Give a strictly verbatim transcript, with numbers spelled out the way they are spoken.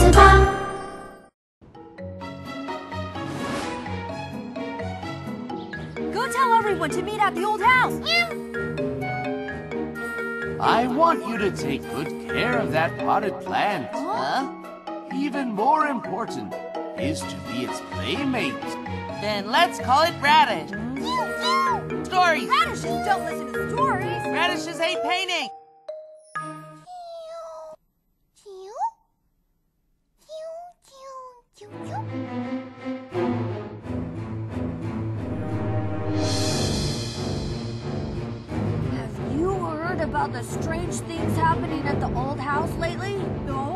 つ葉 Go tell everyone to meet at the old house! I want you to take good care of that potted plant. Huh? Even more important is to be its playmate. Then let's call it Radish. Stories! Radishes don't listen to stories! Radishes hate painting! Have you heard about the strange things happening at the old house lately? No.